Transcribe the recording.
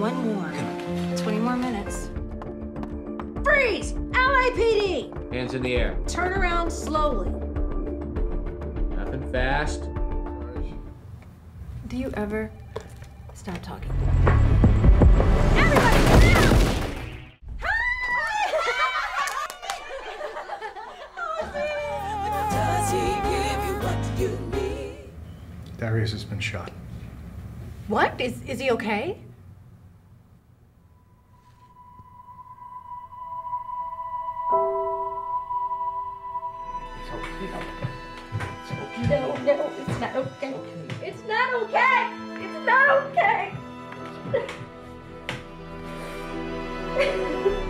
one more. 20 more minutes. Freeze! LAPD! Hands in the air. Turn around slowly. Nothing fast. Do you ever stop talking? Darius has been shot. What? Is he okay? No, it's not okay. It's not okay. It's not okay.